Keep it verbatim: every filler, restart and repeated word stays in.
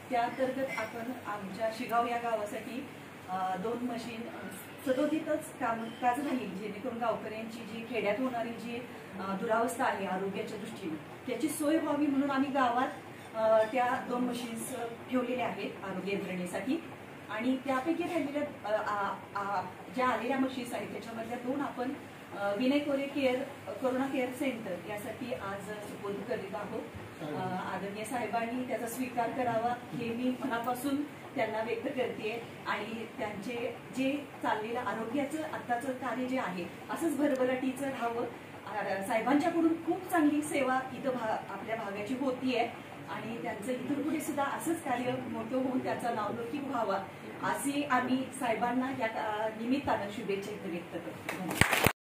त्या अंतर्गत आपण आमच्या शिगाव या गावासाठी दोन मशीन सदोदितच कामकाज राहील, जेणेकरून गावकऱ्यांची जी खेड्यात होणारी जी दुरावस्था आहे आरोग्याच्या दृष्टीने त्याची सोय व्हावी म्हणून आम्ही गावात त्या दोन मशीन्स ठेवलेल्या आहेत आरोग्य यंत्रणेसाठी. आणि त्यापैकी राहिलेल्या ज्या आलेल्या मशीन्स आहेत त्याच्यामधल्या दोन आपण Vinay Kore care corona care centre यासाठी आज सुपूर्द करीत आहोत. आदरणीय साहेबांनी त्याचा स्वीकार करावा हे मी मनापासून त्यांना व्यक्त करते. आणि त्यांचे जे चाललेलं आरोग्याचं आत्ताचं कार्य जे आहे असंच भरभराटीचं राहावं. साहेबांच्याकडून खूप चांगली सेवा इथं भा आपल्या भागाची होतीये आणि त्यांचं इथून पुढे सुद्धा असंच कार्य मोठं होऊन त्याचा नावलौकिक व्हावा असे आम्ही साहेबांना या निमित्तानं शुभेच्छा व्यक्त करतो.